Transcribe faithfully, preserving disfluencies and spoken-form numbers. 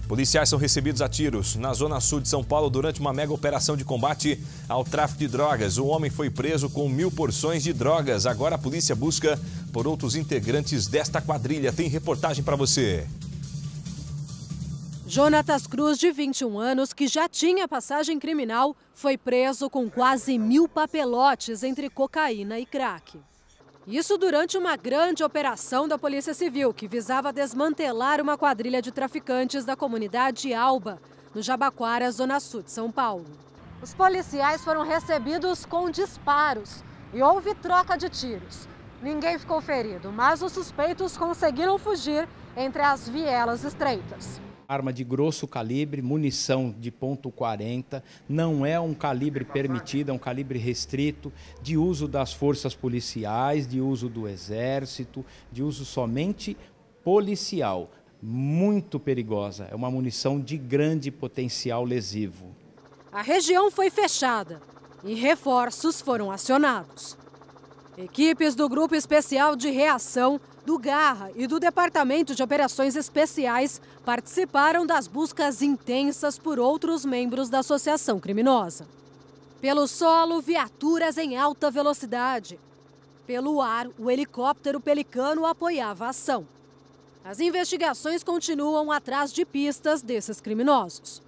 Policiais são recebidos a tiros na zona sul de São Paulo durante uma mega operação de combate ao tráfico de drogas. O homem foi preso com mil porções de drogas. Agora a polícia busca por outros integrantes desta quadrilha. Tem reportagem para você. Jonatas Cruz, de vinte e um anos, que já tinha passagem criminal, foi preso com quase mil papelotes entre cocaína e crack. Isso durante uma grande operação da Polícia Civil, que visava desmantelar uma quadrilha de traficantes da comunidade Alba, no Jabaquara, zona sul de São Paulo. Os policiais foram recebidos com disparos e houve troca de tiros. Ninguém ficou ferido, mas os suspeitos conseguiram fugir entre as vielas estreitas. Arma de grosso calibre, munição de ponto quarenta, não é um calibre permitido, é um calibre restrito, de uso das forças policiais, de uso do exército, de uso somente policial. Muito perigosa, é uma munição de grande potencial lesivo. A região foi fechada e reforços foram acionados. Equipes do Grupo Especial de Reação, do Garra e do Departamento de Operações Especiais participaram das buscas intensas por outros membros da associação criminosa. Pelo solo, viaturas em alta velocidade. Pelo ar, o helicóptero Pelicano apoiava a ação. As investigações continuam atrás de pistas desses criminosos.